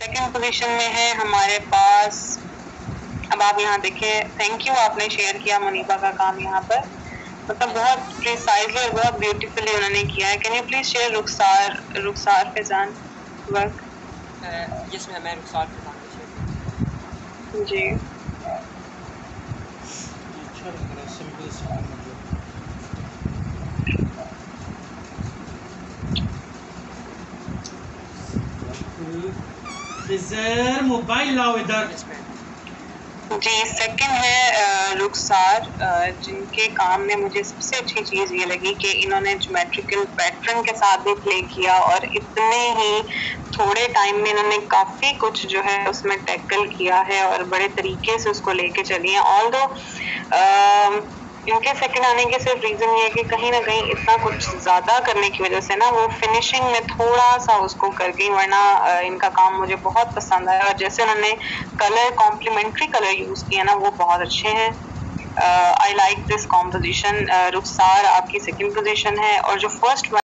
Second position में है हमारे पास, अब आप यहाँ देखें, थैंक यू आपने शेयर किया मुनीबा का काम यहाँ पर, मतलब बहुत प्रिसाइजली और बहुत ब्यूटीफुली उन्होंने किया है। Can you please share Rukhsar Faizan work? Yes ma'am, मैं रुखसार फैजान का शेयर जी। अच्छा लग रहा है, सिंपल सा इधर मोबाइल लाओ इधर। जी, सेकंड है रुखसार, जिनके काम में मुझे सबसे अच्छी चीज़ ये लगी कि इन्होंने ज्योमेट्रिकल पैटर्न के साथ भी प्ले किया और इतने ही थोड़े टाइम में इन्होंने काफ़ी कुछ जो है उसमें टैकल किया है और बड़े तरीके से उसको लेके चली हैं। ऑल्दो इनके सेकंड आने के सिर्फ रीज़न ये है कि कहीं ना कहीं इतना कुछ ज़्यादा करने की वजह से ना वो फिनिशिंग में थोड़ा सा उसको कर गई, वरना इनका काम मुझे बहुत पसंद आया। और जैसे उन्होंने कलर कॉम्प्लीमेंट्री कलर यूज़ किए ना वो बहुत अच्छे हैं। I like this composition. Rukhsar आपकी सेकंड पोजीशन है और जो फर्स्ट